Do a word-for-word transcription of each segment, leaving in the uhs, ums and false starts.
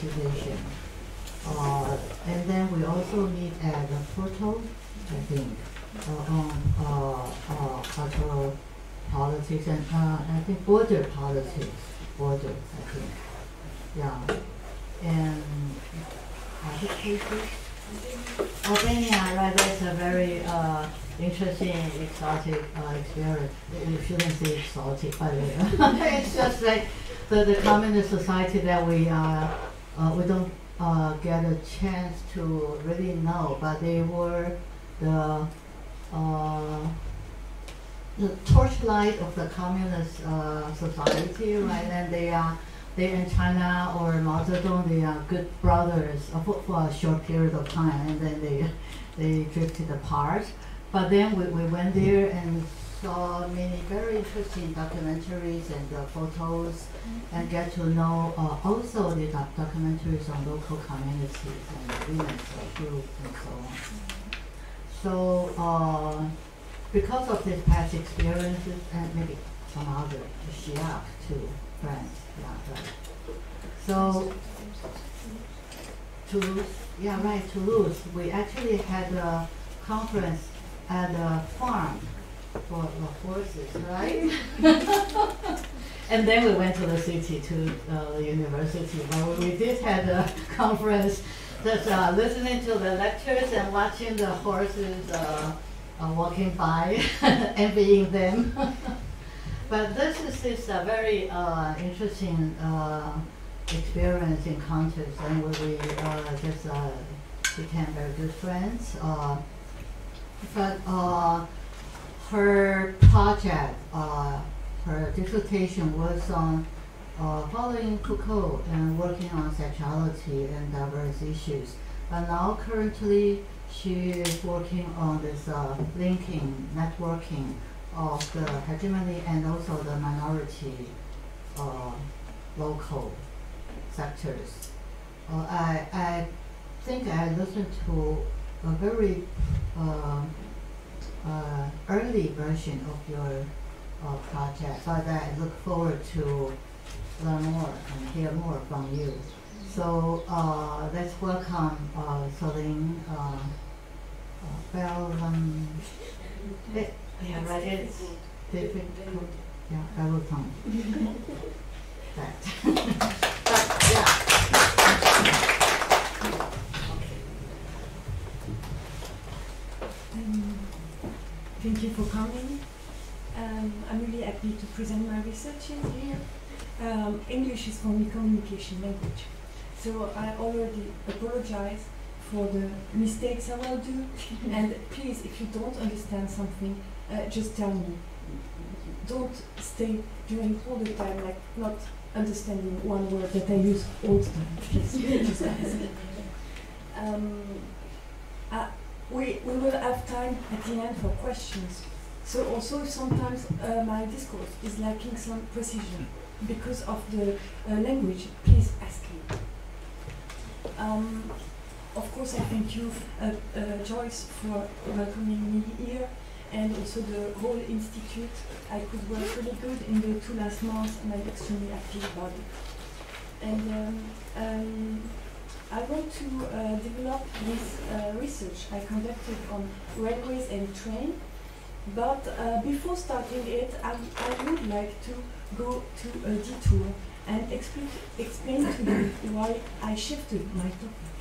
motivation. Uh, and then we also meet at the portal, I think, uh, on uh, uh, cultural politics and uh, I think border politics, border, I think, yeah. And other places, Albania, right? That's a very uh, interesting, exotic uh, experience. You shouldn't say exotic, by the way. It's just like the, the communist society that we uh, uh, we don't uh, get a chance to really know, but they were the uh, the torchlight of the communist uh, society, right? And they are they in China or Mao Zedong, they are good brothers uh, for, for a short period of time, and then they they drifted apart. But then we, we went there and saw many very interesting documentaries and uh, photos, mm-hmm. and get to know uh, also the doc documentaries on local communities and women's groups and so on. Mm-hmm. So uh, because of these past experiences and maybe some other, Shia too, friends, yeah, right. So Toulouse, yeah, right, Toulouse. We actually had a conference at a farm for the horses, right? And then we went to the city, to uh, the university. But we did have a conference, just uh, listening to the lectures and watching the horses uh, uh, walking by, envying them. But this is, is a very uh, interesting uh, experience in context, and we, we uh, just uh, became very good friends. Uh, but uh, her project, uh, her dissertation was on uh, following Foucault and working on sexuality and diverse issues. But now currently she is working on this uh, linking, networking of the hegemony and also the minority uh, local sectors. Uh, I, I think I listened to a very uh, uh, early version of your uh, project, but I look forward to learn more and hear more from you. So uh, let's welcome uh, Celine uh, uh, Bell. Um, it, yeah, right. It's difficult. Yeah, I will come. That. But yeah. Um, thank you for coming. Um, I'm really happy to present my research in here. Um, English is for me communication language. So I already apologize for the mistakes I will do. And please, if you don't understand something, uh, just tell me. Don't stay during all the time like not understanding one word that I use all the time. Please, just ask. Um, uh, we, we will have time at the end for questions. So also sometimes uh, my discourse is lacking some precision because of the uh, language. Please ask me. Um, of course, I thank you, uh, uh, Joyce, for welcoming me here, and also the whole institute. I could work really good in the two last months, and I'm extremely happy about it. And um, um, I want to uh, develop this uh, research I conducted on railways and train. But uh, before starting it, I, I would like to go to a detour and explain, explain to you why I shifted my topic.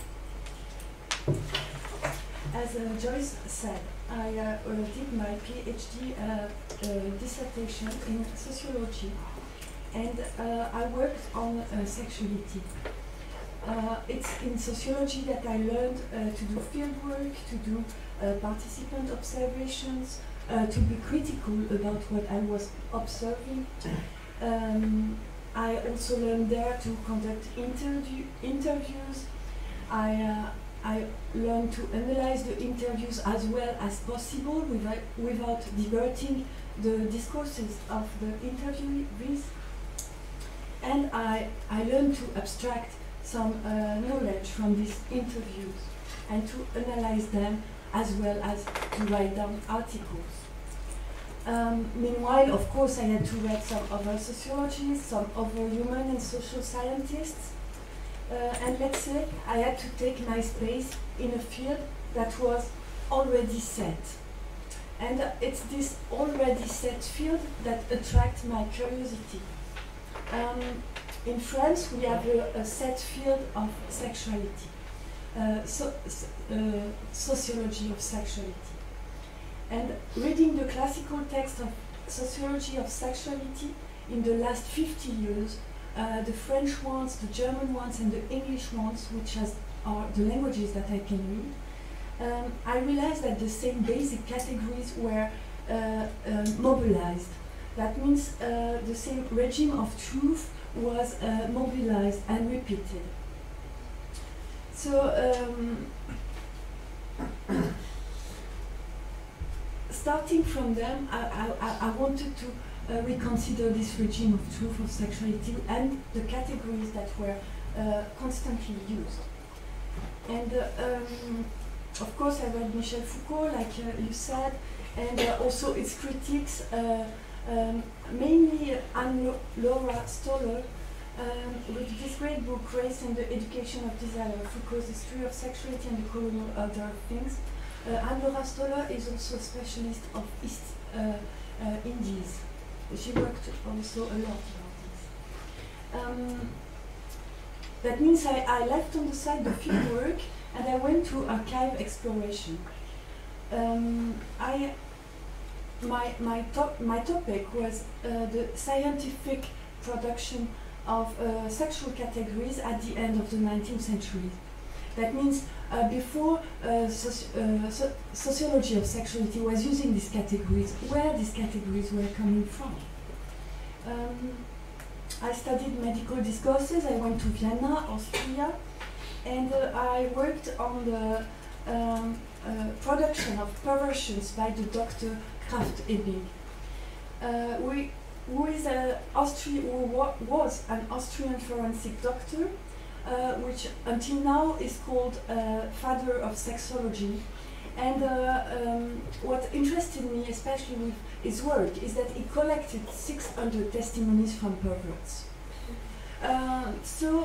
As uh, Joyce said, I uh, uh, did my PhD uh, uh, dissertation in sociology, and uh, I worked on uh, sexuality. Uh, it's in sociology that I learned uh, to do fieldwork, to do uh, participant observations, uh, to be critical about what I was observing. Um, I also learned there to conduct interview interviews. I, uh, I learned to analyze the interviews as well as possible without, without diverting the discourses of the interviewees. And I, I learned to abstract some uh, knowledge from these interviews and to analyze them as well as to write down articles. Um, meanwhile, of course, I had to read some other sociologists, some other human and social scientists, uh, and let's say I had to take my space in a field that was already set. And uh, it's this already set field that attracts my curiosity. Um, in France, we have a, a set field of sexuality, uh, so, uh, sociology of sexuality. And reading the classical text of sociology of sexuality in the last fifty years, uh, the French ones, the German ones, and the English ones, which has, are the languages that I can read, um, I realized that the same basic categories were uh, uh, mobilized. That means uh, the same regime of truth was uh, mobilized and repeated. So, um, starting from them, I, I, I wanted to uh, reconsider this regime of truth of sexuality and the categories that were uh, constantly used. And uh, um, of course, I read Michel Foucault, like uh, you said, and uh, also its critics, uh, um, mainly Anne-Laura Stoller, um, with this great book, Race and the Education of Desire, Foucault's History of Sexuality and the Colonial Order of Things. Uh, Anne-Laura Stoller is also a specialist of East uh, uh, Indies. She worked also a lot about this. Um, that means I, I left on the side the field work and I went to archive exploration. Um, I, my, my, top, my topic was uh, the scientific production of uh, sexual categories at the end of the nineteenth century. That means uh, before uh, soci uh, so sociology of sexuality was using these categories, where these categories were coming from. Um, I studied medical discourses, I went to Vienna, Austria, and uh, I worked on the um, uh, production of perversions by the doctor Krafft-Ebing, uh, we, who is a Austri who wa was an Austrian forensic doctor, uh, which until now is called uh, father of sexology. And uh, um, what interested me, especially with his work, is that he collected six hundred testimonies from perverts. Uh, so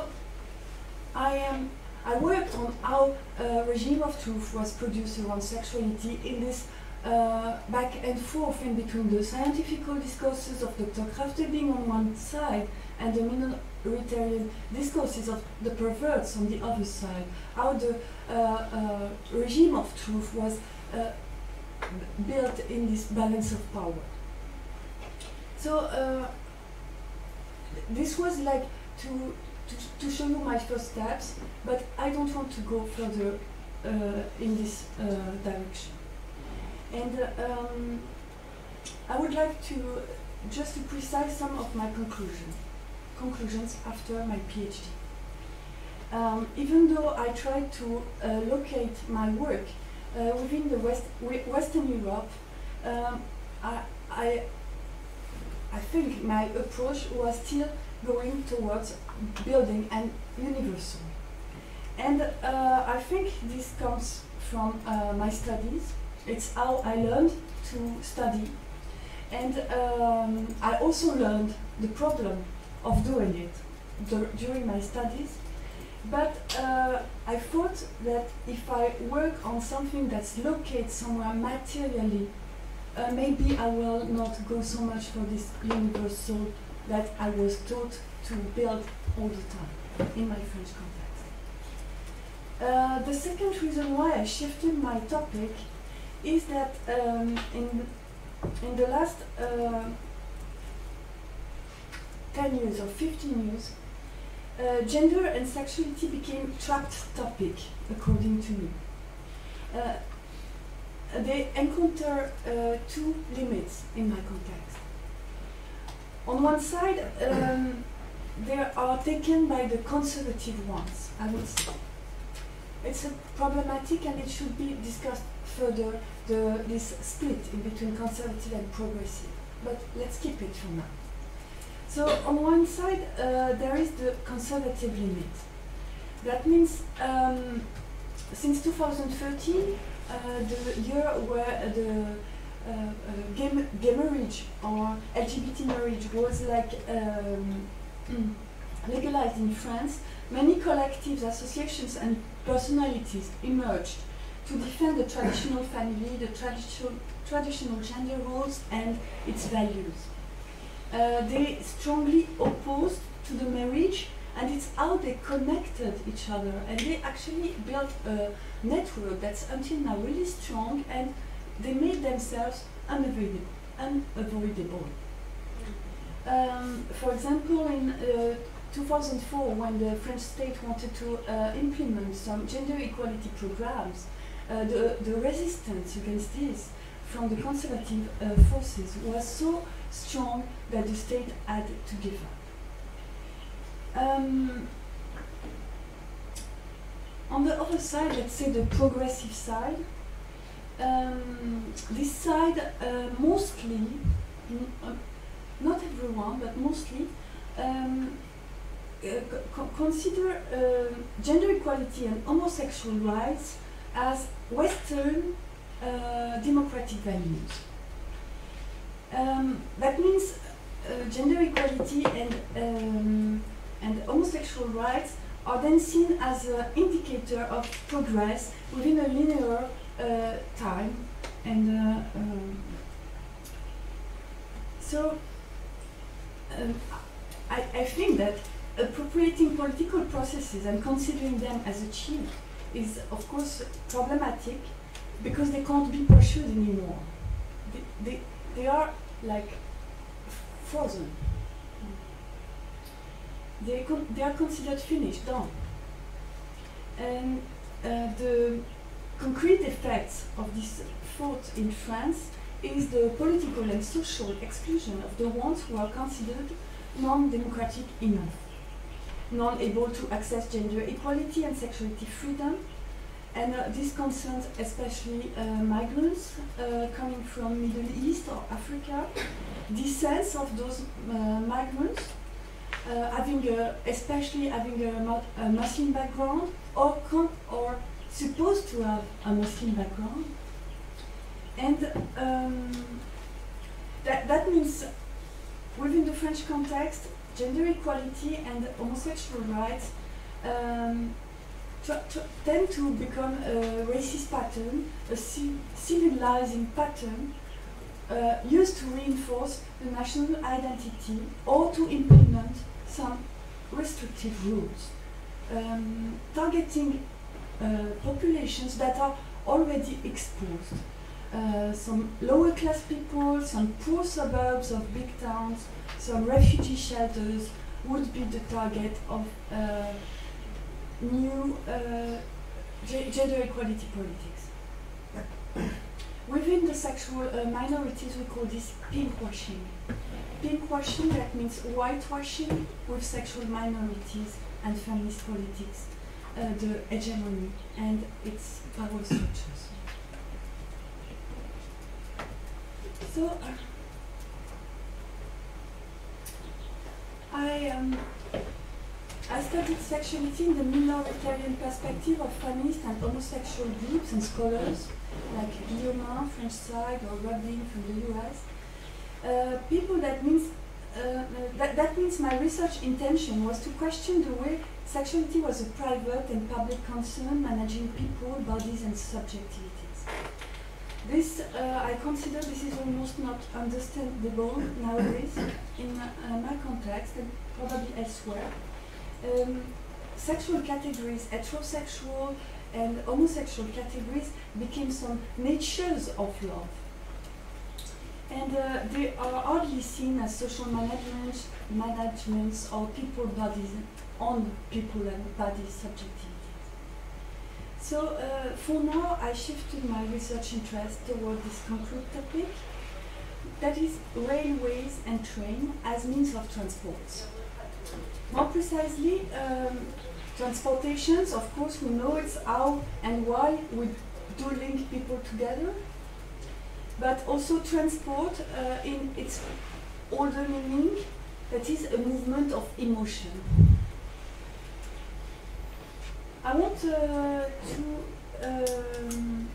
I am. I worked on how a regime of truth was produced around sexuality in this uh, back and forth in between the scientific discourses of Doctor Krafft-Ebing on one side and the minoritarian discourses of the perverts on the other side. How the uh, uh, regime of truth was uh, built in this balance of power. So uh, this was like to To, to show you my first steps, but I don't want to go further uh, in this uh, direction. And uh, um, I would like to just to precise some of my conclusion, conclusions after my PhD. Um, even though I tried to uh, locate my work uh, within the West, Western Europe, um, I, I, I think my approach was still going towards building and universal. And uh, I think this comes from uh, my studies. It's how I learned to study. And um, I also learned the problem of doing it dur during my studies. But uh, I thought that if I work on something that's located somewhere materially, uh, maybe I will not go so much for this universal that I was taught to build all the time in my French context. Uh, the second reason why I shifted my topic is that um, in, in the last uh, ten years or fifteen years, uh, gender and sexuality became trapped topic, according to me. Uh, they encounter uh, two limits in my context. On one side, um, they are taken by the conservative ones, I would say. It's a problematic and it should be discussed further, the, this split in between conservative and progressive. But let's keep it for now. So on one side, uh, there is the conservative limit. That means um, since two thousand thirteen, uh, the year where the Uh, uh, gay, gay marriage or L G B T marriage was like um, legalized in France, many collectives, associations and personalities emerged to defend the traditional family, the traditional, traditional gender roles and its values. Uh, they strongly opposed to the marriage, and it's how they connected each other, and they actually built a network that's until now really strong, and they made themselves unavoidable. unavoidable. Um, for example, in uh, two thousand four, when the French state wanted to uh, implement some gender equality programs, uh, the, the resistance against this from the conservative uh, forces was so strong that the state had to give up. Um, on the other side, let's say the progressive side, um, this side uh, mostly, n uh, not everyone, but mostly, um, uh, co consider uh, gender equality and homosexual rights as Western uh, democratic values. Um, that means uh, gender equality and um, and homosexual rights are then seen as an indicator of progress within a linear uh, time. And uh, um, so um, I, I think that appropriating political processes and considering them as achieved is of course problematic because they can't be pursued anymore. They, they, they are like frozen. They, con they are considered finished, done. And uh, the concrete effects of this thought in France is the political and social exclusion of the ones who are considered non-democratic enough, non-able to access gender equality and sexuality freedom. And uh, this concerns especially uh, migrants uh, coming from Middle East or Africa, descents of those uh, migrants, uh, having a, especially having a, a Muslim background or, con or supposed to have a Muslim background. And um, that, that means within the French context, gender equality and homosexual rights um, tend to become a racist pattern, a ci civilizing pattern uh, used to reinforce the national identity or to implement some restrictive rules, um, targeting uh, populations that are already exposed. Uh, some lower class people, some poor suburbs of big towns, some refugee shelters would be the target of uh, new uh, gender equality politics. Within the sexual uh, minorities, we call this pinkwashing. Pinkwashing, that means whitewashing with sexual minorities and feminist politics, uh, the hegemony and its power structures. So, uh, I um, I studied sexuality in the minoritarian perspective of feminist and homosexual groups and scholars like Guillaumin, French side, or Robin from the U S. Uh, people that means uh, that, that means my research intention was to question the way sexuality was a private and public concern managing people, bodies, and subjectivities. This, uh, I consider this is almost not understandable nowadays in uh, my context and probably elsewhere. Um, sexual categories, heterosexual and homosexual categories became some natures of love. And uh, they are hardly seen as social management, managements or people bodies, on people and body subjectivities. So uh, for now, I shifted my research interest toward this concrete topic, that is railways and train as means of transport. More precisely, um, transportations, of course, we know it's how and why we do link people together, but also transport uh, in its older meaning, that is a movement of emotion. I want uh, to, um,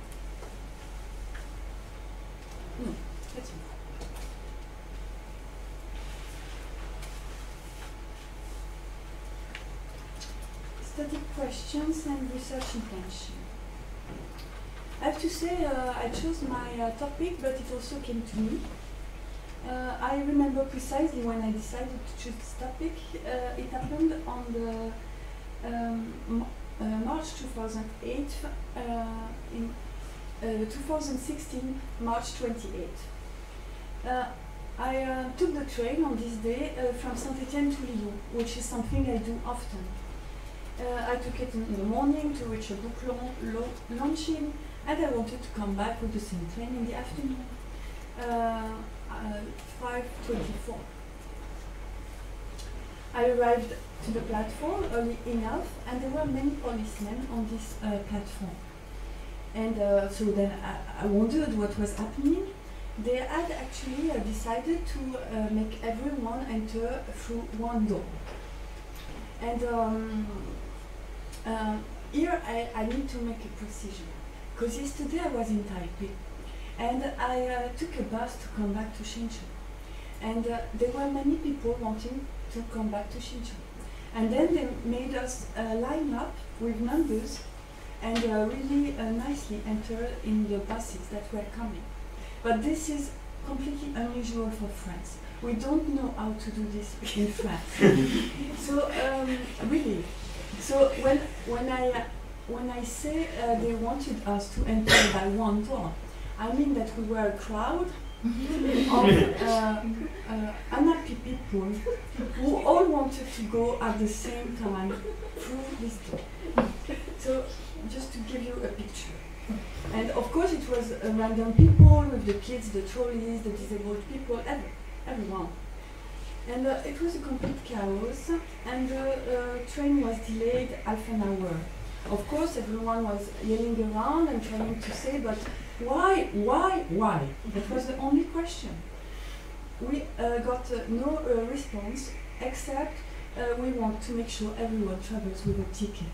no, that's enough. study questions and research intention. I have to say uh, I chose my uh, topic, but it also came to me. Uh, I remember precisely when I decided to choose this topic. Uh, it happened on the um, uh, March two thousand eight, uh, in uh, two thousand sixteen, March twenty-eighth. Uh, I uh, took the train on this day uh, from Saint-Étienne to Lyon, which is something I do often. Uh, I took it in the morning to reach a book launching, and I wanted to come back with the same train in the afternoon. Uh, uh, five twenty-four. I arrived to the platform early enough, and there were many policemen on this uh, platform. And uh, so then I, I wondered what was happening. They had actually uh, decided to uh, make everyone enter through one door. And um, uh, here I, I need to make a precision, because yesterday I was in Taipei, and I uh, took a bus to come back to Shenzhen. And uh, there were many people wanting to come back to Shenzhen. And then they made us uh, line up with numbers and uh, really uh, nicely enter in the buses that were coming. But this is completely unusual for France. We don't know how to do this in France. So um, really, so when when I uh, when I say uh, they wanted us to enter by one door, I mean that we were a crowd of uh, uh, unhappy people who all wanted to go at the same time through this door. So just to give you a picture. And of course it was uh, random people with the kids, the trolleys, the disabled people, every, everyone. And uh, it was a complete chaos, and the uh, train was delayed half an hour. Of course everyone was yelling around and trying to say, but why, why, why? That was the only question. We uh, got uh, no uh, response, except uh, we want to make sure everyone travels with a ticket.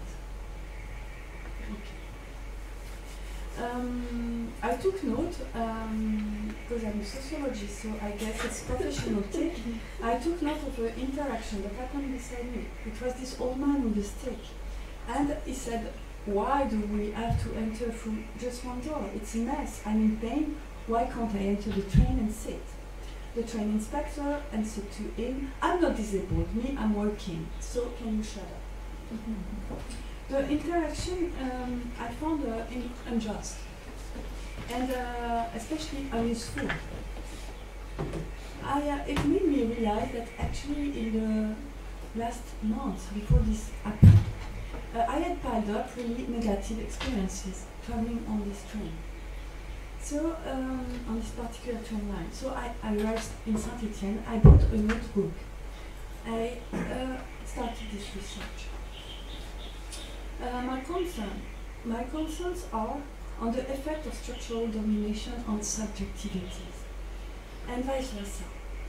Um, I took note, um, because I'm a sociologist, so I guess it's professional take. I took note of the interaction that happened beside me. It was this old man with a stick. And he said, why do we have to enter through just one door? It's a mess. I'm in pain. Why can't I enter the train and sit? The train inspector answered to him, I'm not disabled. Me, I'm working. So can you shut up? The interaction um, I found uh, in, unjust, and uh, especially unuseful. I, uh, it made me realize that actually in the last months before this happened, uh, I had piled up really negative experiences traveling on this train. So, um, on this particular train line. So I, I arrived in Saint-Étienne, I bought a notebook. I uh, started this research. Uh, my concern, my concerns are on the effect of structural domination on subjectivities, and vice versa.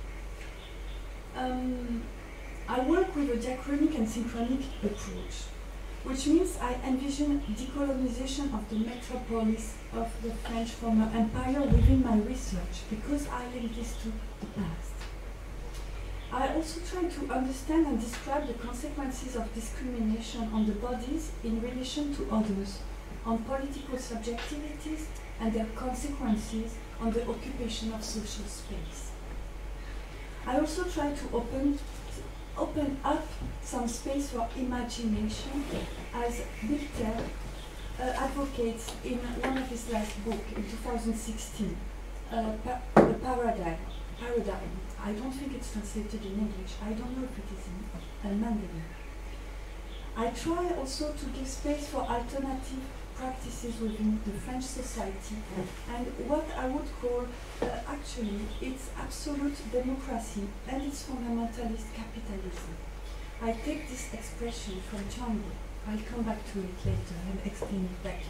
Um, I work with a diachronic and synchronic approach, which means I envision decolonization of the metropolis of the French former empire within my research, because I link this to the past. I also try to understand and describe the consequences of discrimination on the bodies in relation to others, on political subjectivities and their consequences on the occupation of social space. I also try to open, open up some space for imagination, as Bichter uh, advocates in one of his last books in two thousand sixteen, uh, pa The Paradigm. Paradigm. I don't think it's translated in English. I don't know if it is in uh, Mandarin. I try also to give space for alternative practices within the French society, and what I would call uh, actually its absolute democracy and its fundamentalist capitalism. I take this expression from Django. I'll come back to it later and explain it better.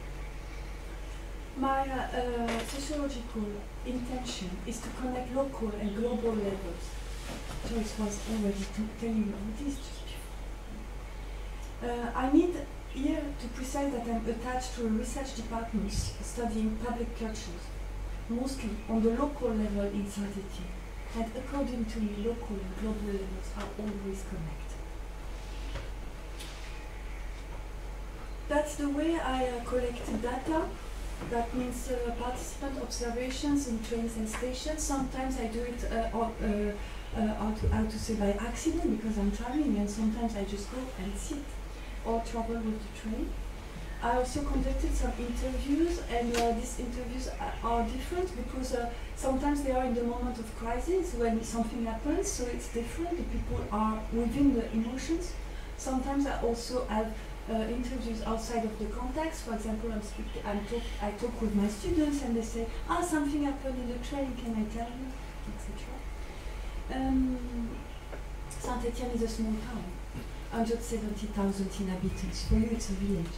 My uh, uh, sociological intention is to connect local and global levels. Joyce was already telling you this just before. Uh, I need here to precise that I'm attached to a research department studying public cultures, mostly on the local level in Saint-Étienne. And according to me, local and global levels are always connected. that's the way I uh, collect data. That means uh, participant observations in trains and stations. Sometimes I do it uh, or, uh, uh, how, to, how to say by accident because I'm traveling, and sometimes I just go and sit or travel with the train. I also conducted some interviews, and uh, these interviews are, are different because uh, sometimes they are in the moment of crisis when something happens, so it's different. The people are within the emotions. Sometimes I also have uh, interviews outside of the context. For example, I'm speaking, I'm talk, I talk with my students, and they say, "Ah, something happened in the train. Can I tell you?" et cetera. Um, Saint-Étienne is a small town. one hundred seventy thousand inhabitants. For you, it's a village.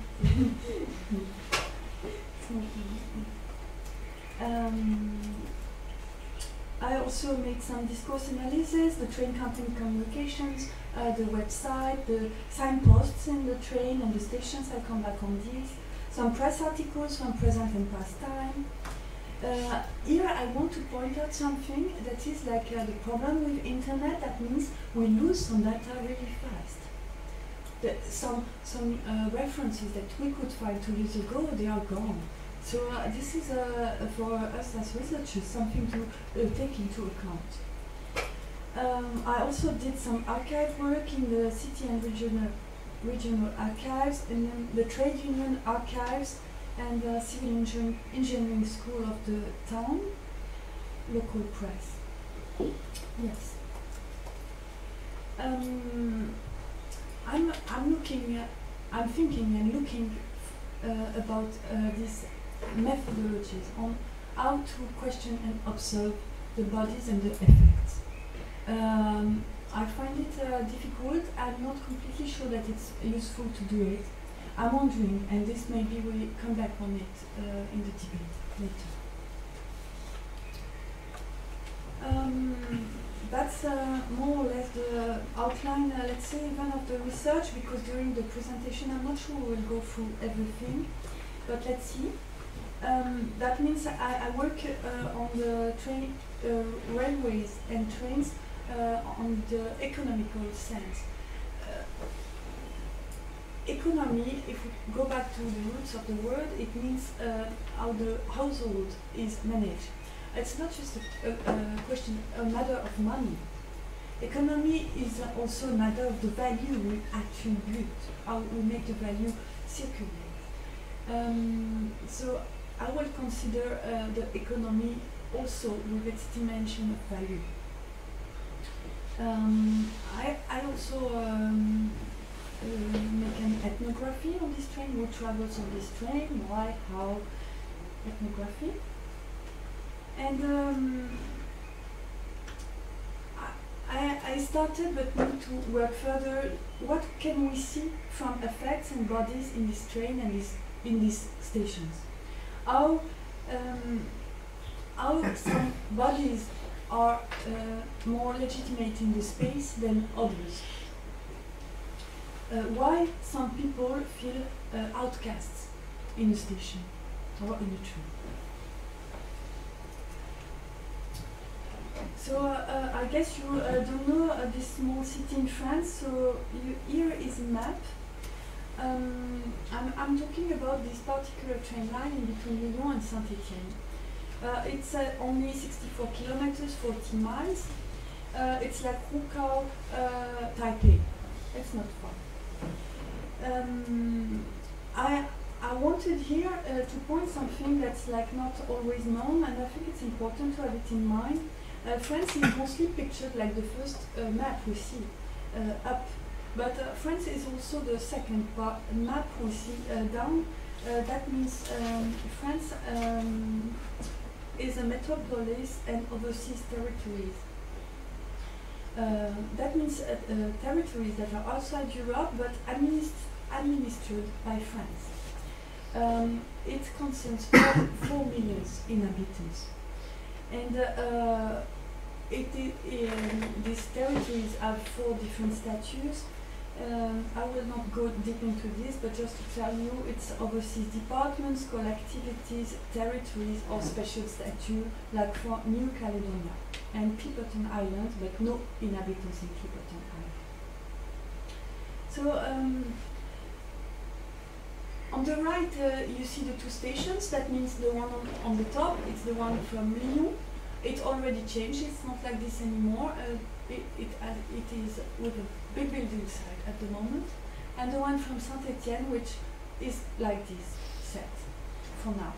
um, I also made some discourse analysis, the train company communications, uh, the website, the signposts in the train and the stations. I'll come back on these. Some press articles from present and past time. Uh, here I want to point out something that is like uh, the problem with internet. That means we lose some data really fast. The, some some uh, references that we could find two years ago, they are gone. So uh, this is uh, for us as researchers something to uh, take into account. Um, I also did some archive work in the city and regional regional archives, and then the trade union archives, and the civil engineering, engineering school of the town, local press. Yes. Um, I'm I'm looking, uh, I'm thinking and looking uh, about uh, these methodologies on how to question and observe the bodies and the effects. Um, I find it uh, difficult. I'm not completely sure that it's useful to do it. I'm wondering, and this maybe we come back on it uh, in the debate later. Um, that's uh, more or less the outline, uh, let's say, even of the research, because during the presentation I'm not sure we'll go through everything, but let's see. Um, that means I, I work uh, on the train, uh, railways and trains uh, on the economical sense. Economy, if we go back to the roots of the word, it means uh, how the household is managed. It's not just a, a, a question, a matter of money. Economy is also a matter of the value we attribute, how we make the value circulate. Um, so I will consider uh, the economy also with its dimension of value. Um, I, I also um, Uh, make an ethnography on this train, who travels on this train, why, how, ethnography. And um, I, I started but need to work further. What can we see from effects and bodies in this train and this, in these stations? How, um, how some bodies are uh, more legitimate in the space than others? Uh, why some people feel uh, outcasts in a station or in a train. So uh, uh, I guess you uh, don't know uh, this small city in France, so you, here is a map. Um, I'm, I'm talking about this particular train line in between Lyon and Saint-Étienne. Uh, it's uh, only sixty-four kilometers, forty miles. Uh, it's like Krukau, uh, Taipei. It's not far. Um, I I wanted here uh, to point something that's like not always known, and I think it's important to have it in mind. Uh, France is mostly pictured like the first uh, map we see uh, up, but uh, France is also the second part map we see uh, down. Uh, that means um, France um, is a metropolis and overseas territories. Uh, that means uh, uh, territories that are outside Europe but administ administered by France. Um, it concerns four, four million inhabitants. And uh, uh, it, it, um, these territories have four different statues. Um, I will not go deep into this, but just to tell you, it's overseas departments, collectivities, territories, or special statute, like for New Caledonia and Clipperton Island, but no inhabitants in Clipperton Island. So um, on the right, uh, you see the two stations. That means the one on, on the top, it's the one from Lyon. It already changed. It's not like this anymore. Uh, it, it, uh, it is with a big building site at the moment. And the one from Saint-Étienne, which is like this set for now.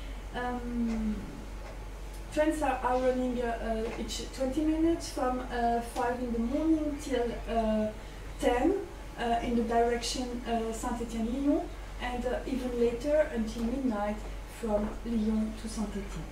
Um, trains are, are running uh, uh, each twenty minutes from uh, five in the morning till uh, ten uh, in the direction uh, Saint-Étienne-Lyon, and uh, even later until midnight from Lyon to Saint-Étienne.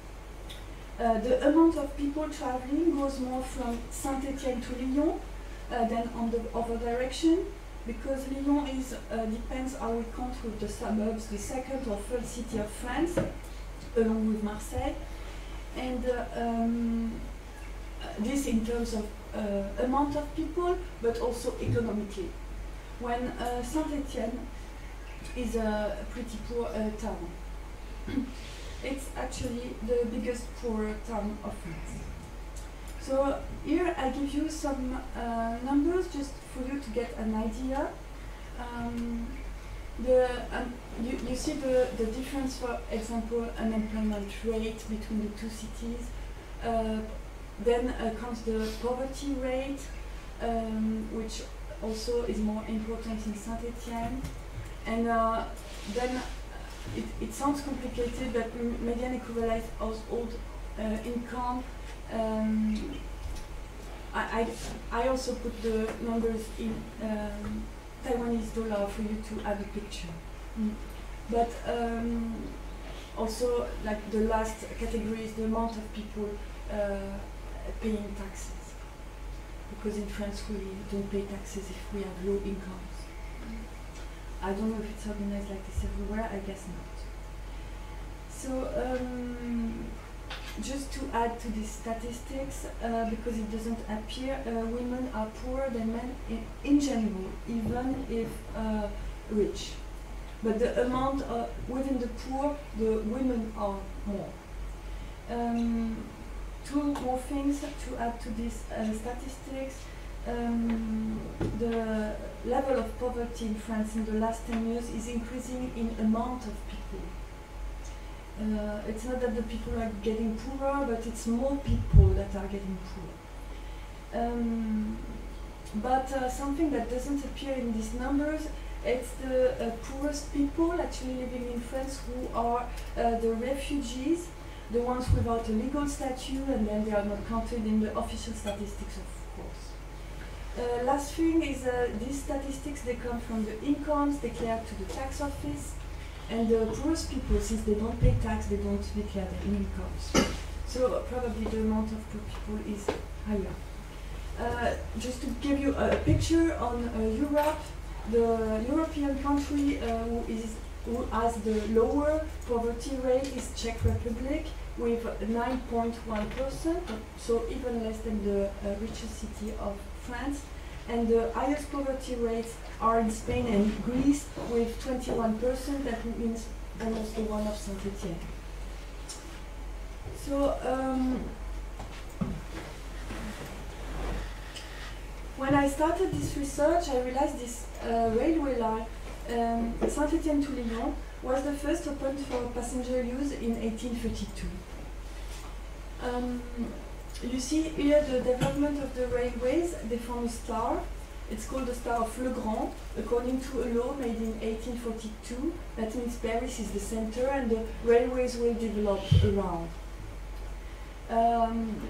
Uh, the amount of people traveling goes more from Saint-Étienne to Lyon uh, than on the other direction, because Lyon is, uh, depends how we count with the suburbs, the second or third city of France, along with Marseille. And uh, um, this in terms of uh, amount of people, but also economically. When uh, Saint-Étienne is a pretty poor uh, town. It's actually the biggest poor town of France. So here I give you some uh, numbers just for you to get an idea. Um, the, um, you, you see the, the difference, for example, unemployment rate between the two cities. Uh, then uh, comes the poverty rate, um, which also is more important in Saint-Étienne. And uh, then it, it sounds complicated, but median equivalent household uh, income. Um, I, I, I also put the numbers in um, Taiwanese dollar for you to add a picture. Mm. But um, also, like the last category is the amount of people uh, paying taxes. Because in France we don't pay taxes if we have low incomes. I don't know if it's organized like this everywhere, I guess not. So, um, just to add to these statistics, uh, because it doesn't appear, uh, women are poorer than men in, in general, even if uh, rich. But the amount uh, within the poor, the women are more. Um, two more things to add to these uh, statistics. Um, the level of poverty in France in the last ten years is increasing in amount of people. Uh, it's not that the people are getting poorer, but it's more people that are getting poor. Um, but uh, something that doesn't appear in these numbers, it's the uh, poorest people actually living in France who are uh, the refugees, the ones without a legal statute, and then they are not counted in the official statistics, of course. Uh, last thing is uh, these statistics, they come from the incomes declared to the tax office, and the poorest people, since they don't pay tax, they don't declare their incomes. So uh, probably the amount of poor people is higher. Uh, just to give you a, a picture on uh, Europe, the European country uh, who, is, who has the lower poverty rate is Czech Republic with nine point one percent, so even less than the uh, richest city of France, and the highest poverty rates are in Spain and Greece with twenty-one percent, that means almost the one of Saint-Étienne. So, um, when I started this research, I realized this uh, railway line, um, Saint-Étienne to Lyon, was the first opened for passenger use in eighteen thirty-two. Um, You see here the development of the railways. They form a star. It's called the Star of Le Grand, according to a law made in eighteen forty-two. That means Paris is the center and the railways will develop around. Um,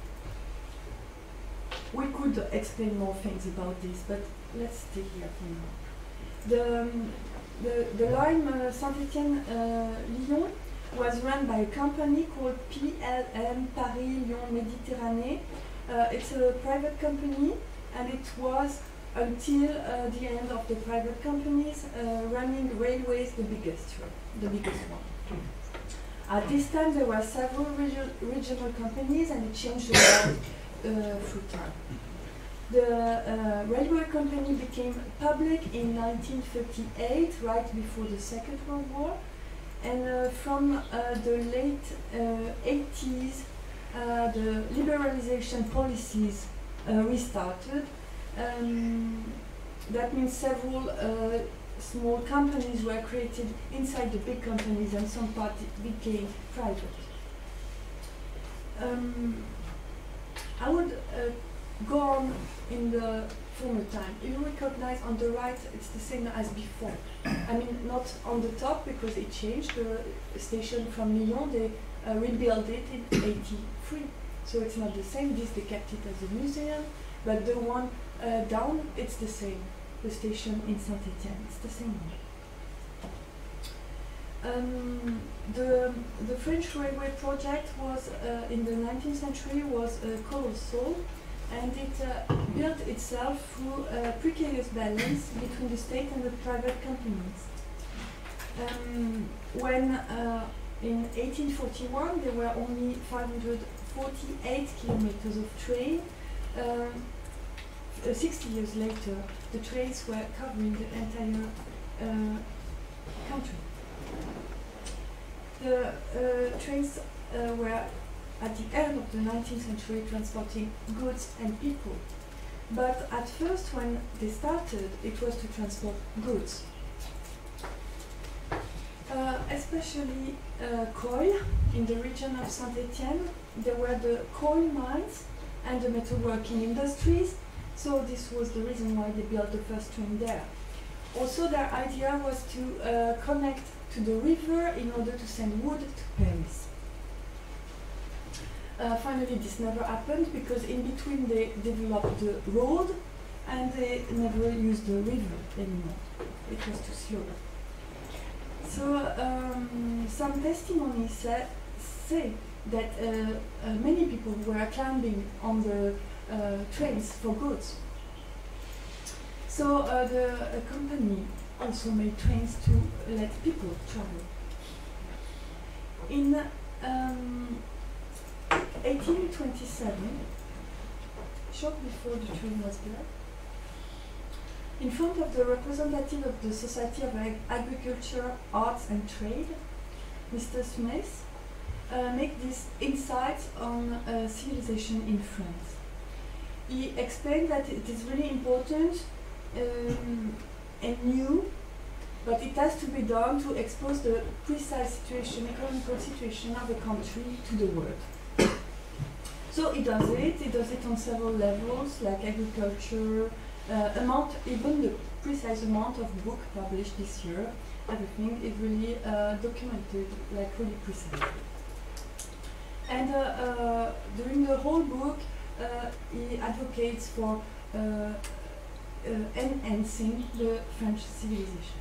we could explain more things about this, but let's stay here for now. The, um, the, the line uh, Saint-Étienne-Lyon uh, was run by a company called P L M, Paris Lyon Méditerranée. Uh, it's a private company, and it was until uh, the end of the private companies uh, running railways the biggest, the biggest one. At this time there were several regi regional companies, and it changed a lot uh, through time. The uh, railway company became public in nineteen thirty-eight, right before the Second World War. And uh, from uh, the late uh, eighties, uh, the liberalization policies uh, restarted. Um, that means several uh, small companies were created inside the big companies, and some part became private. Um, I would uh, go on in the former time. You recognize on the right it's the same as before. I mean, not on the top because it changed. The station from Lyon, they uh, rebuilt it in eighty-three. So it's not the same. This they kept it as a museum, but the one uh, down, it's the same. The station in Saint-Étienne, it's the same one. Um, the the French railway project was uh, in the nineteenth century was uh, colossal, and it uh, built itself through a precarious balance between the state and the private companies. Um, when uh, in eighteen forty-one there were only five hundred forty-eight kilometers of train, um, uh, sixty years later the trains were covering the entire uh, country. The uh, trains uh, were at the end of the nineteenth century transporting goods and people. But at first when they started, it was to transport goods. Uh, especially uh, coal in the region of Saint-Étienne. There were the coal mines and the metalworking industries, so this was the reason why they built the first train there. Also their idea was to uh, connect to the river in order to send wood to Paris. Uh, finally this never happened because in between they developed the road and they never used the river anymore. It was too slow. So um, some testimonies say, say that uh, uh, many people were climbing on the uh, trains for goods. So uh, the uh, company also made trains to let people travel. In um, eighteen twenty-seven, shortly before the train was built, in front of the representative of the Society of Ag Agriculture, Arts and Trade, Mister Smith, uh, make this insight on uh, civilization in France. He explained that it is really important um, and new, but it has to be done to expose the precise situation, economical situation of a country to the world. So he does it, he does it on several levels, like agriculture, uh, amount, even the precise amount of book published this year, everything is really uh, documented, like really precise. And uh, uh, during the whole book, uh, he advocates for uh, uh, enhancing the French civilization.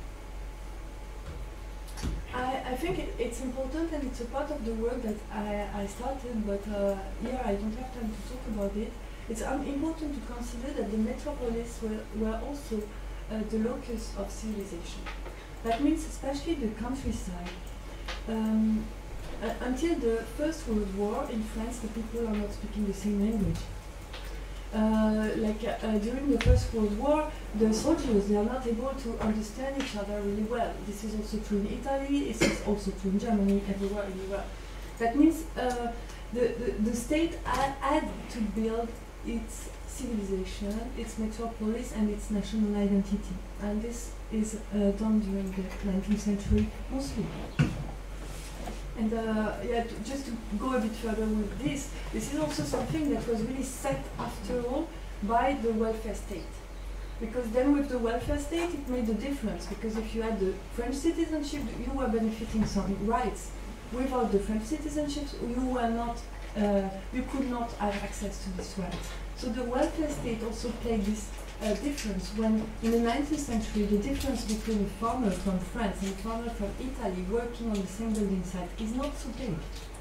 I, I think it, it's important and it's a part of the work that I, I started, but uh, here I don't have time to talk about it. It's um, important to consider that the metropolis were, were also uh, the locus of civilization. That means especially the countryside. Um, uh, until the First World War in France, the people are not speaking the same language. Uh, like uh, during the First World War, the soldiers, they are not able to understand each other really well. This is also true in Italy, this is also true in Germany, everywhere in Europe. That means uh, the, the, the state had, had to build its civilization, its metropolis and its national identity. And this is uh, done during the nineteenth century mostly. And uh, yeah, to, just to go a bit further with this, this is also something that was really set after all by the welfare state. Because then with the welfare state it made a difference, because if you had the French citizenship, you were benefiting some rights. Without the French citizenship, you were not, uh, you could not have access to these rights. So the welfare state also played this uh, difference when in the nineteenth century the difference between a farmer from France and a farmer from Italy working on the same building site is not so big.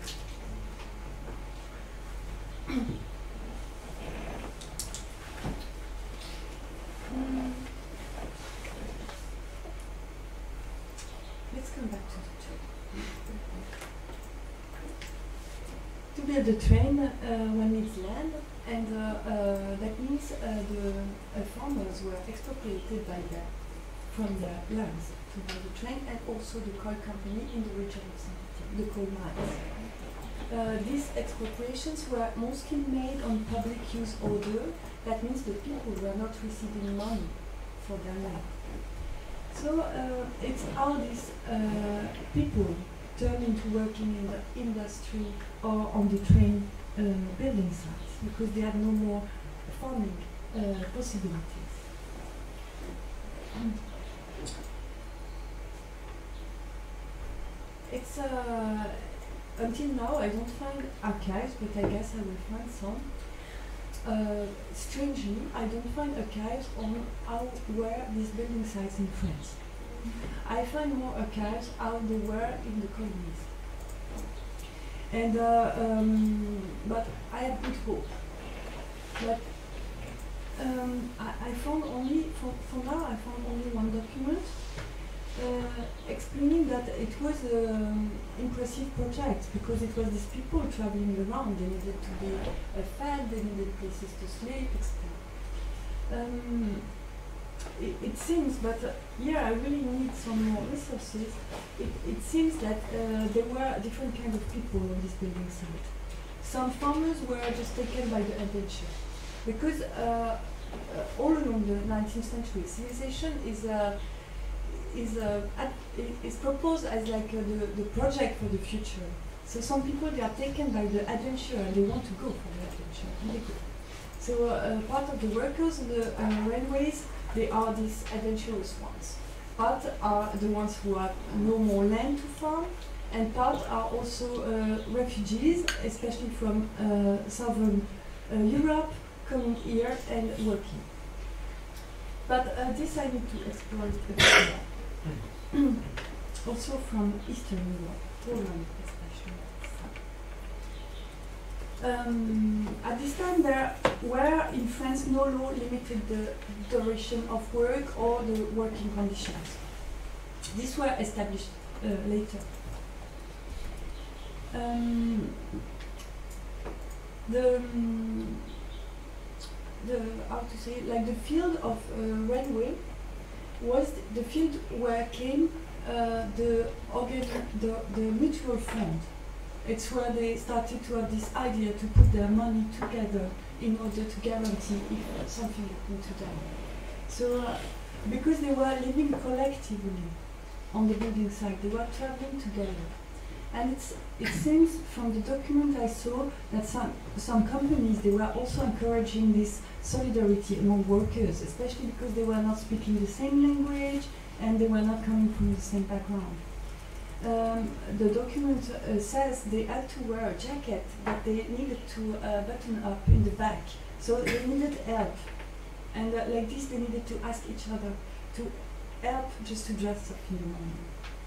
mm. Let's come back to the train. To build a train, uh, one needs land. And uh, uh, that means uh, the uh, farmers were expropriated by their, from their lands to build the train, and also the coal company in the region of Saint-Étienne, the coal mines. Uh, these expropriations were mostly made on public use order. That means the people were not receiving money for their land. So uh, it's how these uh, people turn into working in the industry or on the train uh, building sites because they had no more farming uh, possibilities. It's uh, until now I don't find archives, but I guess I will find some. Uh, strangely, I don't find archives on how were these building sites in France. I find more archives how they were in the colonies. And uh, um, but I have good hope. But um, I, I found only for, for now I found only one document uh, explaining that it was an impressive project because it was these people traveling around. They needed to be uh, fed, they needed places to sleep, et cetera. Um, it, it seems, but uh, here I really need some more resources. It, it seems that uh, there were different kinds of people on this building site. Some farmers were just taken by the adventure because uh, uh, all along the nineteenth century, civilization is uh, is uh, at, is proposed as like uh, the, the project for the future. So some people, they are taken by the adventure and they want to go for the adventure and they go. So uh, part of the workers on the uh, railways, they are these adventurous ones. Part are the ones who have no more land to farm, and part are also uh, refugees, especially from uh, southern uh, Europe, coming here and working. But uh, this I need to explore a bit more. Also from Eastern Europe, Poland especially. Um, at this time there were in France no law limited the duration of work or the working conditions. These were established uh, later. Um, the, um, the, how to say, like the field of uh, railway was the field where came uh, the, organ the the mutual fund. It's where they started to have this idea to put their money together in order to guarantee if something happened to them. So uh, because they were living collectively on the building site, they were traveling together. And it's, it seems from the document I saw that some, some companies, they were also encouraging this solidarity among workers, especially because they were not speaking the same language and they were not coming from the same background. Um, the document uh, says they had to wear a jacket that they needed to uh, button up in the back. So they needed help. And uh, like this, they needed to ask each other to help just to dress up in the morning.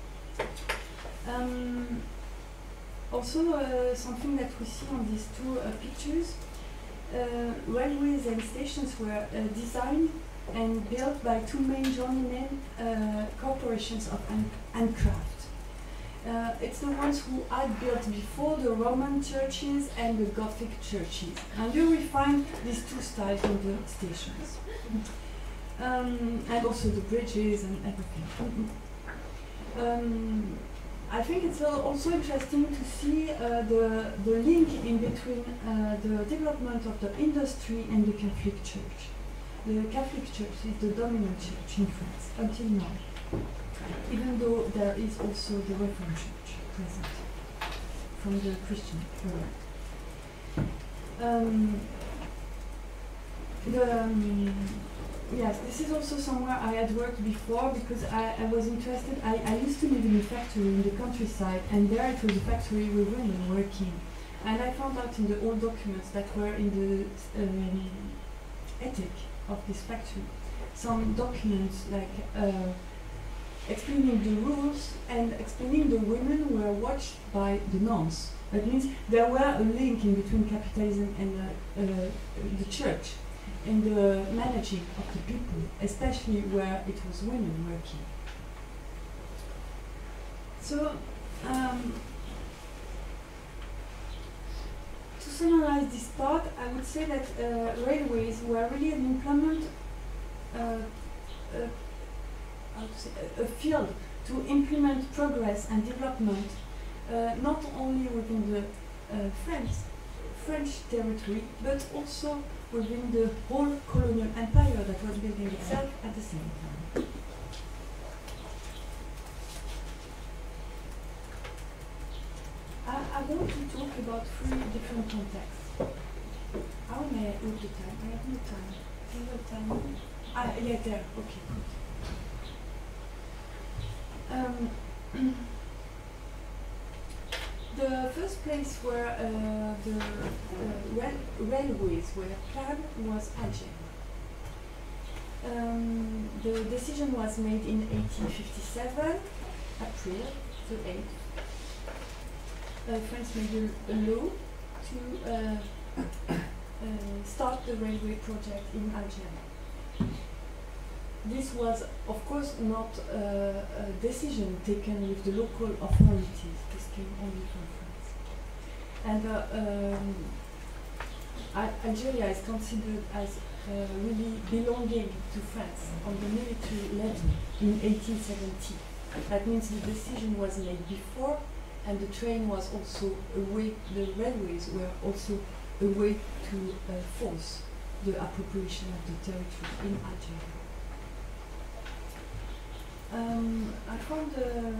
Um, also, uh, something that we see on these two uh, pictures, uh, railways and stations were uh, designed and built by two main journeyman uh, corporations of handcraft. Uh, it's the ones who had built before the Roman churches and the Gothic churches. And you will find these two styles on the stations. Um, and also the bridges and everything. Um, I think it's uh, also interesting to see uh, the, the link in between uh, the development of the industry and the Catholic Church. The Catholic Church is the dominant church in France until now, even though there is also the Reformed Church present from the Christian era. Um, the, um, yes, this is also somewhere I had worked before because I, I was interested. I, I used to live in a factory in the countryside, and there it was a factory with women working. And I found out in the old documents that were in the um, ethic of this factory some documents like uh, explaining the rules and explaining the women who were watched by the nuns. That means there were a link in between capitalism and uh, uh, the church in the managing of the people, especially where it was women working. So, um, to summarize this part, I would say that uh, railways were really an implement, uh, uh, how to say, a, a field to implement progress and development, uh, not only within the uh, French, French territory, but also within the whole colonial empire that was building itself at the same time. I want to talk about three different contexts. How may I hold the time? I have no time. Single time. Ah, yeah, there. Okay, good. Um, the first place where uh, the uh, rail railways were planned was Alger. Um, the decision was made in eighteen fifty-seven, April the eighth. Uh, France made a, a law to uh, uh, start the railway project in Algeria. This was, of course, not uh, a decision taken with the local authorities. This came only from France. And uh, um, Al Algeria is considered as uh, really belonging to France on the military level in eighteen seventy. That means the decision was made before, and the train was also a way, the railways were also a way to uh, force the appropriation of the territory in Algeria. Um, I found uh,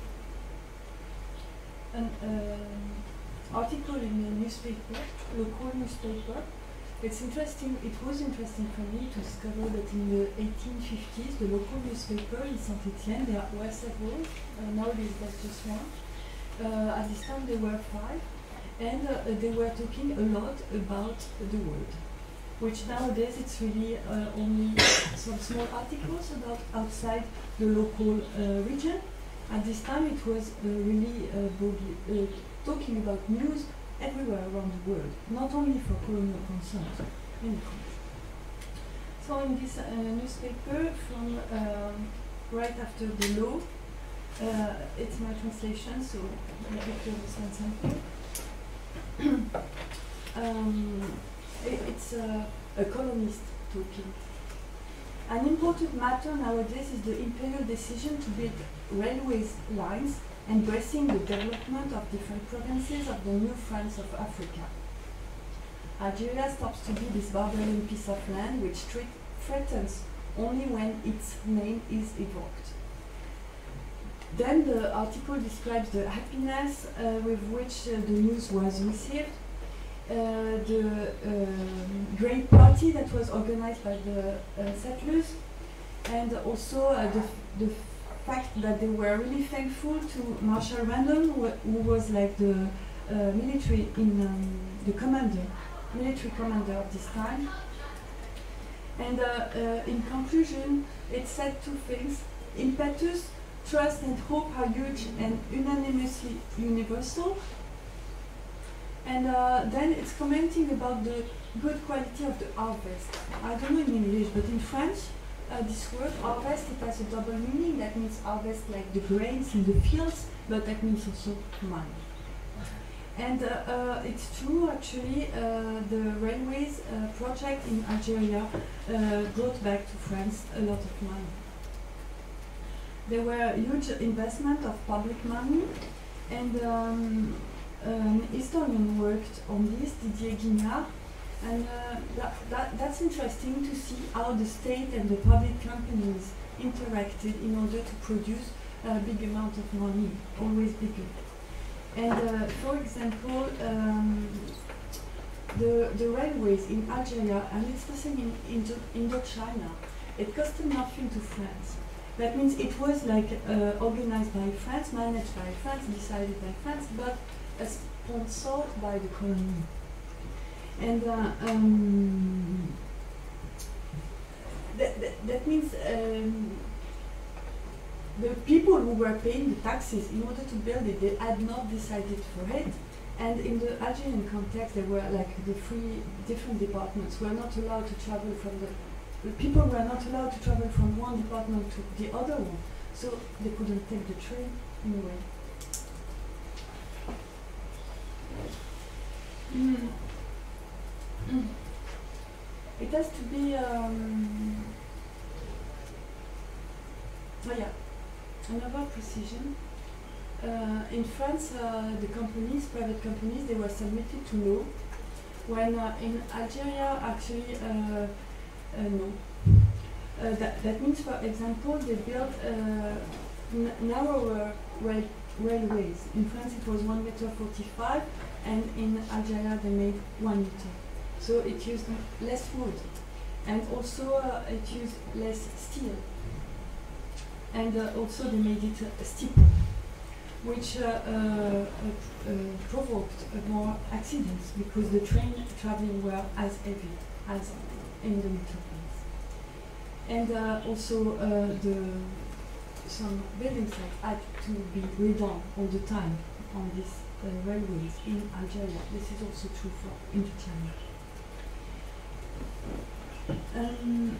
an uh, article in a newspaper, local newspaper. It's interesting. It was interesting for me to discover that in the eighteen fifties, the local newspaper in Saint-Étienne, there were several. Uh, nowadays, there's just one. Uh, at this time, there were five, and uh, they were talking a lot about the world. Which nowadays it's really uh, only some small articles about outside the local uh, region. At this time it was uh, really uh, boldly, uh, talking about news everywhere around the world, not only for colonial concerns. Many countries. So in this uh, newspaper from um, right after the law, uh, it's my translation, so maybe you understand something. um, It's uh, a colonist talking. An important matter nowadays is the imperial decision to build railways lines embracing the development of different provinces of the new France of Africa. Algeria stops to be this barbarian piece of land which threatens only when its name is evoked. Then the article describes the happiness uh, with which uh, the news was received. Uh, the uh, great party that was organized by the uh, settlers, and also uh, the, the fact that they were really thankful to Marshal Random, who, who was like the uh, military in um, the commander, military commander of this time. And uh, uh, in conclusion, it said two things: impetus, trust, and hope are huge and unanimously universal. And uh, then it's commenting about the good quality of the harvest. I don't know in English, but in French, uh, this word harvest, it has a double meaning. That means harvest like the grains in the fields, but that means also money. And uh, uh, it's true, actually, uh, the railways uh, project in Algeria uh, brought back to France a lot of money. There were huge investment of public money, and um, an historian worked on this, Didier Guignard, and uh, that, that, that's interesting to see how the state and the public companies interacted in order to produce a big amount of money, always bigger. And uh, for example, um, the, the railways in Algeria, and it's the same in Indo Indochina, it costed nothing to France. That means it was like uh, organized by France, managed by France, decided by France, but uh, sponsored by the colony. And uh, um, that, that, that means um, the people who were paying the taxes in order to build it, they had not decided for it. And in the Algerian context, there were like the three different departments were not allowed to travel from the, the people were not allowed to travel from one department to the other one, so they couldn't take the train in a way. Mm. Mm. It has to be. Um, oh yeah. Another precision. Uh, in France, uh, the companies, private companies, they were submitted to law. When uh, in Algeria, actually, uh, uh, no. Uh, that, that means, for example, they built uh, n narrower rail railways. In France it was one meter forty-five, and in Algeria they made one meter. So it used less wood, and also uh, it used less steel. And uh, also they made it uh, steeper, which uh, uh, uh, uh, provoked uh, more accidents because the train traveling were as heavy as in the metropolis. And uh, also uh, the some buildings had to be redone all the time on these uh, railways in Algeria. This is also true for Indochina. Um,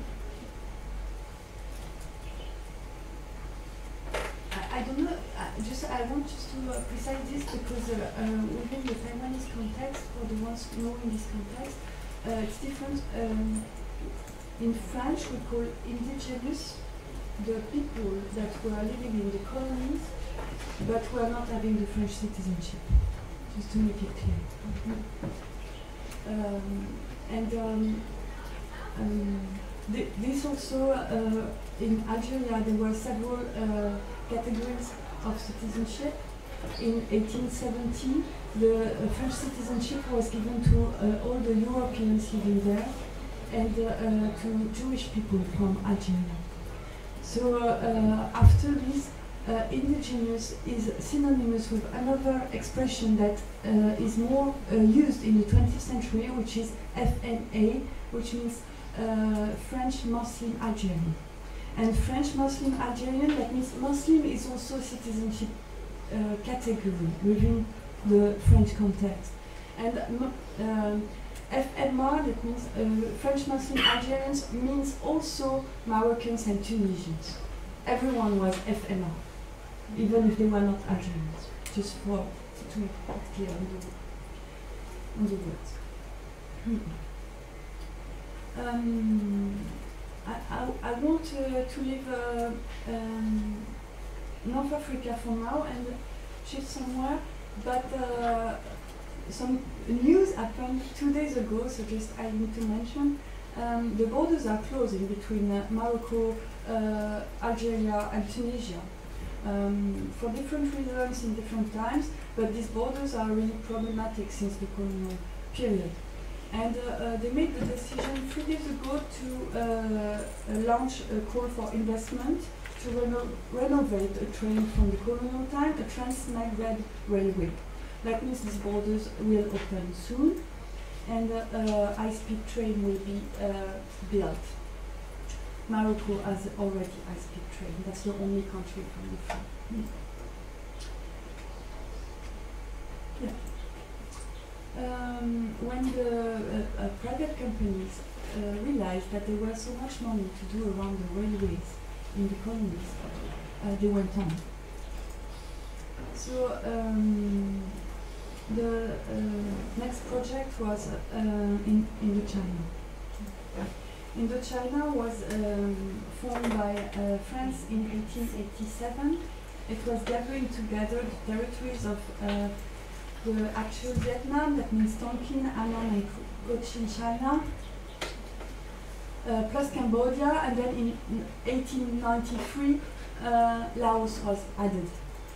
I, I don't know, I just I want just to uh, precise this because uh, uh, within the Taiwanese context, for the ones knowing this context, uh, it's different. Um, in French, we call indigenous the people that were living in the colonies but were not having the French citizenship, just to make it clear. Mm-hmm. um, and um, um, th this also, uh, in Algeria, there were several uh, categories of citizenship. In eighteen seventy, the uh, French citizenship was given to uh, all the Europeans living there and uh, uh, to Jewish people from Algeria. So uh, after this, uh, indigenous is synonymous with another expression that uh, is more uh, used in the twentieth century, which is F M A, which means uh, French Muslim Algerian. And French Muslim Algerian, that means Muslim is also a citizenship uh, category within the French context. And um, F M R, that means uh, French Muslim Algerians, means also Moroccans and Tunisians. Everyone was F M R, even if they were not Algerians, just for to make it clear on the, on the words. Hmm. Um, I, I, I want uh, to leave uh, um, North Africa for now and shift somewhere, but uh, some news happened two days ago, so just I need to mention. Um, the borders are closing between uh, Morocco, uh, Algeria and Tunisia um, for different reasons in different times, but these borders are really problematic since the colonial period. And uh, uh, they made the decision three days ago to uh, uh, launch a call for investment to reno renovate a train from the colonial time, a Trans-Maghreb railway. That means these borders will open soon, and uh, uh, high-speed train will be uh, built. Morocco has already high-speed train. That's the only country from the front. Mm. Yeah. Um, when the uh, uh, private companies uh, realized that there was so much money to do around the railways in the colonies, uh, they went on. So um, the uh, next project was uh, in Indochina. Indochina was um, formed by uh, France in eighteen eighty-seven. It was gathering together the territories of uh, the actual Vietnam, that means Tonkin, Annam and Cochin China, uh, plus Cambodia, and then in, in eighteen ninety-three uh, Laos was added.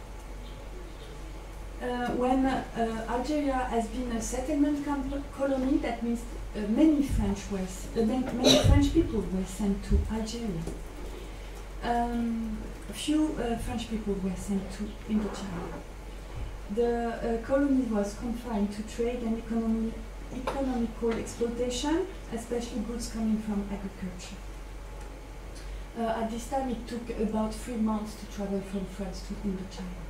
Uh, when uh, Algeria has been a settlement colony, that means uh, many French were uh, many French people were sent to Algeria. Um, a few uh, French people were sent to Indochina. The uh, colony was confined to trade and economy, economical exploitation, especially goods coming from agriculture. Uh, at this time, it took about three months to travel from France to Indochina.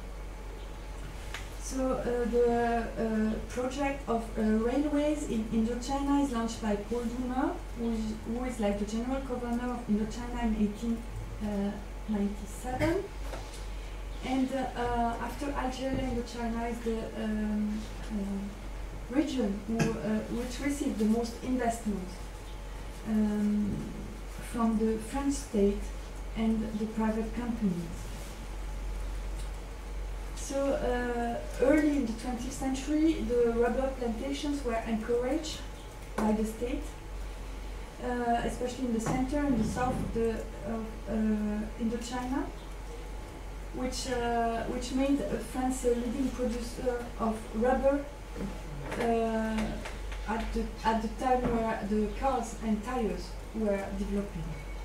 So uh, the uh, project of uh, railways in Indochina is launched by Paul Doumer, who is, who is like the general governor of Indochina in eighteen ninety-seven. And uh, uh, after Algeria, Indochina is the um, uh, region who, uh, which received the most investment um, from the French state and the private companies. So uh, early in the twentieth century, the rubber plantations were encouraged by the state, uh, especially in the center and the south of the, uh, uh, Indochina. which uh, which made uh, France a leading producer of rubber uh, at the at the time where the cars and tires were developing.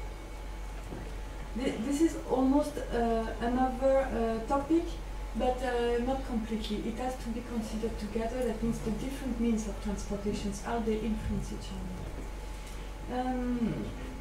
Th this is almost uh, another uh, topic, but uh, not completely. It has to be considered together. That means the different means of transportations, how they influence each other. Um,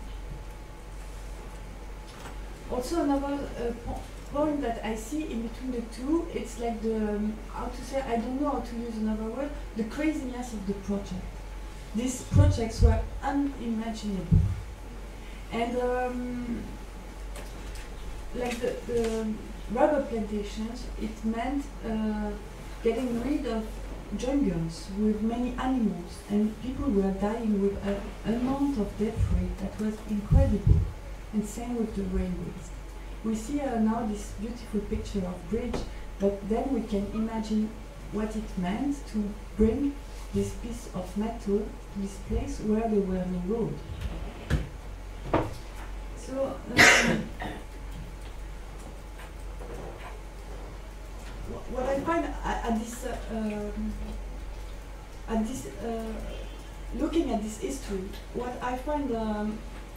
also, another uh, po point that I see in between the two, it's like the, um, how to say, I don't know how to use another word, the craziness of the project. These projects were unimaginable. And um, like the, the rubber plantations, it meant uh, getting rid of jungles with many animals, and people were dying with an amount of debris that was incredible. And same with the railways. We see uh, now this beautiful picture of bridge, but then we can imagine what it meant to bring this piece of metal to this place where there were no road. So, um, what I find at, at this, uh, um, at this, uh, looking at this history, what I find um,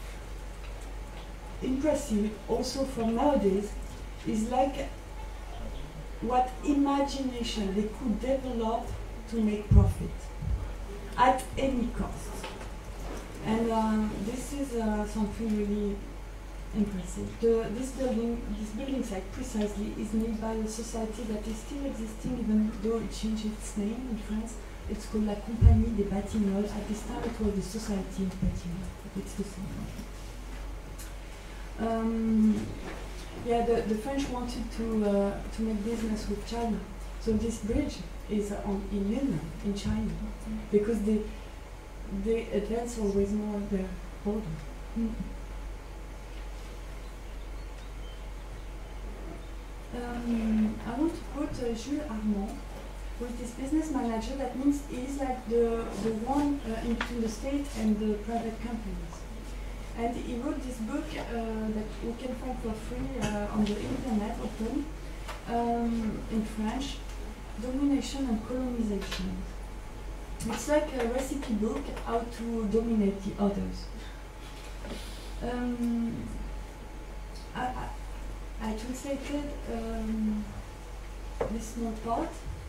impressive also from nowadays is like what imagination they could develop to make profit at any cost. And um, this is uh, something really impressive. The, this building, this building site precisely is made by a society that is still existing even though it changed its name in France. It's called La Compagnie des Batignolles. At this time it was the Society of Batignolles, but it's the same. Um, yeah, the, the French wanted to uh, to make business with China, so this bridge is uh, on in Yunnan, in China, because they they advance always more their border. Mm. Um, I want to quote uh, Jules Armand, who is this business manager. That means he is like the the one uh, in between the state and the private companies. And he wrote this book uh, that we can find for free uh, on the internet, open, um, in French, Domination and Colonization. It's like a recipe book how to dominate the others. Um, I, I, I translated um, this small part.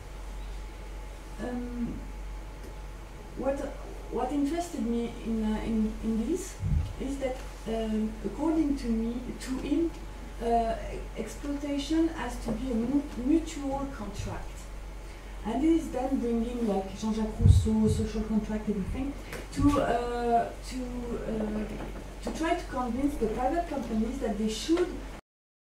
Um, what What interested me in, uh, in, in this is that, um, according to me, to him, uh, exploitation has to be a mu mutual contract. And this is then bringing, like Jean-Jacques Rousseau, social contract, everything, to, uh, to, uh, to try to convince the private companies that they should